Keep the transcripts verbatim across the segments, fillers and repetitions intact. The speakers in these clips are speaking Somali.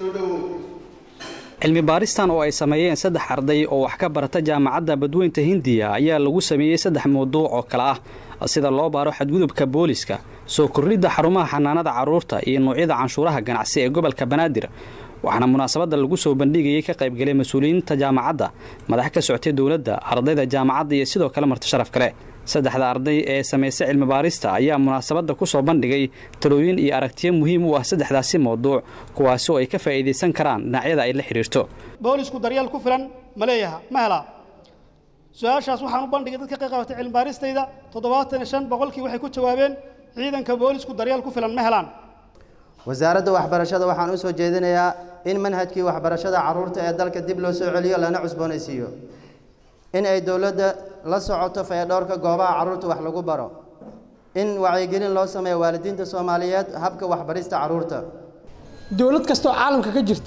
cilmi baaristan oo ay sameeyeen saddex arday oo wax ka barata jaamacadda Badweynta Hindiya ayaa lagu sameeyay saddex mowduuc oo kala ah sida loo baaro xadgudubka booliska soo kordhida xarumaha xanaanada carruurta iyo noocyada canshuuraha ganacsi ee gobolka Banaadir waxaana munaasabada lagu soo bandhigay ka qayb galay mas'uuliyiinta jaamacadda madax ka socotay dawladda ardayda jaamacadda iyo sidoo kale marti sharaf kale saddexda arday ee sameysay cilmi baarista ayaa munaasabada ku soo bandhigay talooyin iyo aragtiyo muhiim u ah saddexdaasi mowduuc kuwaas oo ay ka faa'iideysan karaan dhinacyada ay la xiriirto boolisku daryeel ku filan ma leeyahay ma hela su'aashaas waxaan u bandhigay dadka ka qaybqaatay cilmi baaristayda toddobaatan iyo shan boqolkii waxay ku jawaabeen ciidanka boolisku daryeel ku filan ma helaan wasaaradda waxbarashada waxaan u soo jeedinayaa in manhajkii waxbarashada carruurta ee dalka dib loo soo celiyo lana cusboonaysiiyo in ay dawladda la socoto fayadhowrka goobaha carruurta wax lagu baro in wacyigelin loo sameeyo waalidiinta Soomaaliyeed habka waxbarista carruurta dawlad kasta oo caalamka ka jirta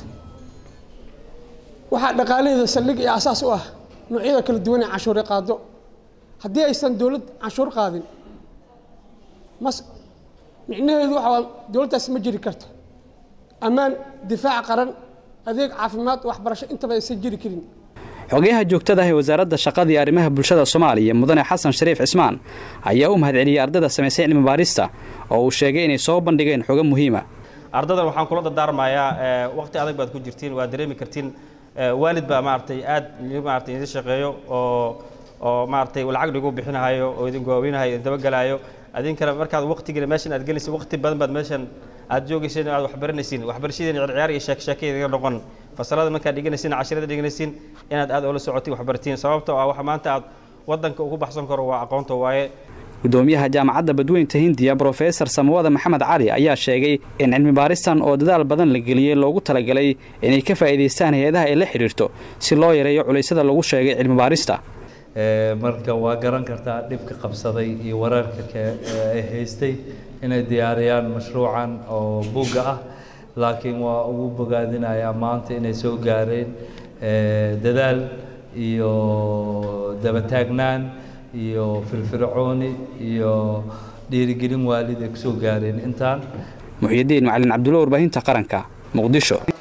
waxa dhaqaalaheeda saldhig iyo asaas u ah noocyada kala duwan ee canshuur qaado haddii aysan dawlad canshuur qaadin mas micnaheedu waxa dawladdaas ma jiri karto amaan difaac qaran adeeg caafimaad waxbarasho intaba aysan jiri karin xogayaha joogtada ah ee wasaaradda shaqada iyo arrimaha bulshada Soomaaliya mudane Xasan Shariif Cismaan ayaa u mahadceliyay ardayda sameysay cilmi baarista oo uu sheegay inay soo bandhigeen xog muhiim ah ardadan waxaan kula dardaarmayaa waqti adag baad ku jirtiin waa dareemi kartiin waalid baa maartay aad maartay idin shaqeeyo oo oo maartay lacag dhigu bixinayo oo idin goobinayo daba galaayo adinkana markaad waqtiga meeshan aad gelisay waqti badan baad meeshan aad joogayseen aad wax baranaysiin waxbarashadeen ciyaar iyo sheek sheekayga noqon fasalada marka dhiganaysiin casharada dhiganaysiin inaad aad ula socotay waxbartiin sababtoo ah waxa maanta aad wadanka ugu baxsan karo waa aqoonta waaye gudoomiyaha jaamacadda Badweynta Hindiya Professor Samawada Maxamed Cali ayaa sheegay in cilmi baaristan oo dadaal badan la geliyay loogu talagalay inay ka faa'iideystaan hay'adaha ay la xiriirto si loo yareeyo culaysyada lagu sheegay cilmi baarista marka waa garan kartaa dhibka qabsaday iyo wararka ay haystay inay diyaariyaan mashruucan oo buuga ah laakiin waa ugu bogaadinayaa maanta inay soo gaareen dadaal iyo daba taagnaan iyo firfircooni iyo dhiirigelin waalid ay ku soo gaareen intaan Muxyidiin Macallin Cabdulla warbaahinta qaranka Muqdisho.